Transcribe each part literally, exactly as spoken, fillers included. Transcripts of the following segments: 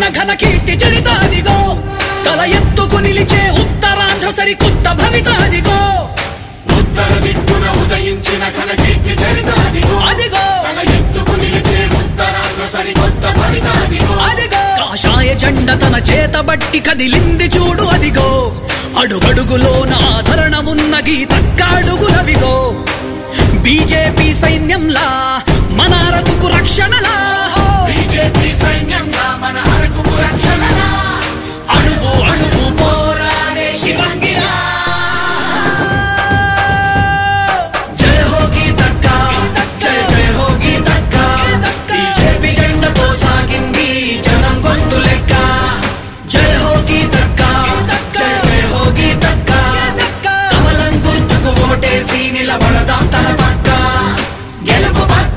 ఘన కీర్తి చరితాదిగో తల ఎత్తుకు నిలిచే ఉత్తరాంధ్ర సరికొత్త భవితాదిగో ఉత్తర దిక్కున ఉదయించిన ఘన కీర్తి చరితాదిగో అదిగో తల ఎత్తుకు నిలిచే ఉత్తరాంధ్ర సరికొత్త భవితాదిగో అదిగో కాషాయ జెండ తన చేతబట్టి కదిలింది చూడు అదిగో అడుగడుగులోన ఆదరణ ఉన్న గీతక్కాడుగులవిగో బీజేపీ సైన్యంలా మన అరకుకు రక్షణలా బీజేపీ సైన్యంలా మన అరకుకు రక్షణలా అణువు అణువు పోరాడే శివంగిరా జయ హో గీతక్క జయ జయ హో గీతక్క బీజేపీ జెండతో సాగింది జనం గొంతు లెక్క జయ హో గీతక్క జయ జయ హో గీతక్క కమలం గుర్తుకు ఓటేసి నిలబడదాం తన పక్క గెలుపు పక్క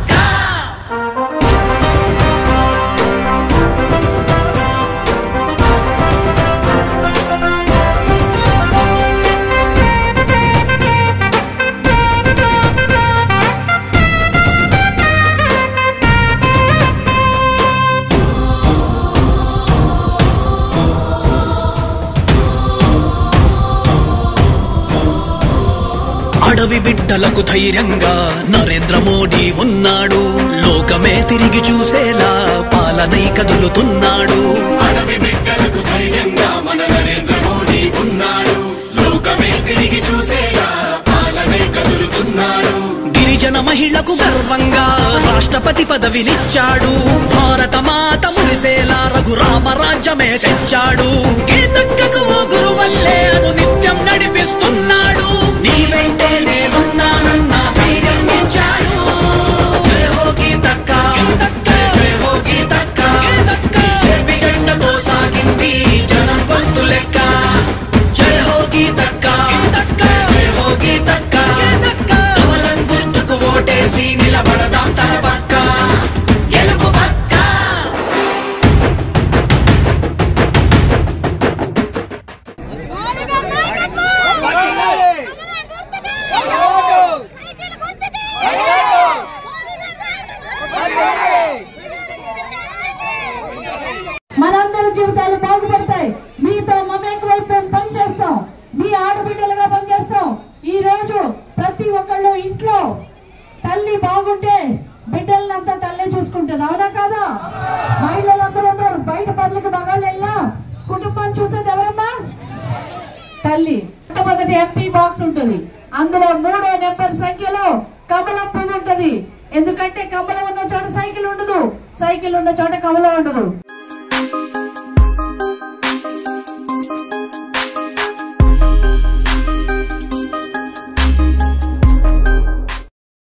అడవి బిడ్డలకు ధైర్యంగా నరేంద్ర మోడీ ఉన్నాడు లోకమే తిరిగి చూసేలా పాలనై కదులుతున్నాడు అడవి బిడ్డలకు ధైర్యంగా మన నరేంద్ర మోడీ ఉన్నాడు లోకమే తిరిగి చూసేలా పాలనై కదులుతున్నాడు గిరిజన మహిళకు గర్వంగా రాష్ట్రపతి పదవినిచ్చాడు భారత మాత మురిసేలా రఘురామ రాజ్యమే తెచ్చాడు గీతక్కకు ఓ గురువల్లే అను నిత్యం నడిపిస్తున్నాడు నీ వెంటే నేనున్నానన్న ధైర్యం ఇచ్చాడు జయ హో గీతక్క జయ జయ హో గీతక్క బీజేపీ జెండతో సాగింది జనం గొంతు లెక్క జయ హో గీతక్క జయ జయ హో గీతక్క కమలం గుర్తుకు ఓటేసి నిలబడదాం తన పక్క గెలుపు పక్క మనందరి జీవితాలు బాగుపడతాయి. మీతో మమేక వైపు మేము పనిచేస్తాం, మీ ఆడబిడ్డలుగా పనిచేస్తాం. ఈ రోజు ప్రతి ఒక్కళ్ళు ఇంట్లో తల్లి బాగుంటే బిడ్డలంతా తల్లి చూసుకుంటుంది, అవునా కాదా? మహిళలందరూ ఉన్నారు, బయట పనులకి మగాళ్ళు వెళ్ళినా కుటుంబాన్ని చూసేది ఎవరమ్మా? తల్లి. మొట్టమొదటి ఎంపీ బాక్స్ ఉంటుంది, అందులో మూడో నెంబర్ సంఖ్యలో కమలం పువ్వు ఉంటది. ఎందుకంటే కమలం ఉన్న చోట సైకిల్ ఉండదు, సైకిల్ ఉన్న చోట కమలం ఉండదు.